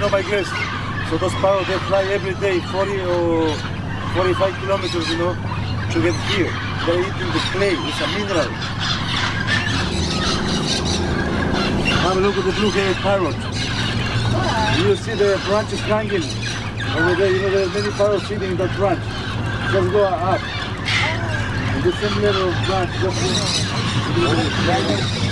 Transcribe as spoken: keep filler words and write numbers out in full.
know my grace. So those parrots, they fly every day, forty or forty-five kilometers, you know, to get here. They're eating the clay, it's a mineral. Have a look at the blue-headed parrot. You see the branches hanging over there, you know, there are many parrots sitting in that branch. Just go up. And the same level of branch, just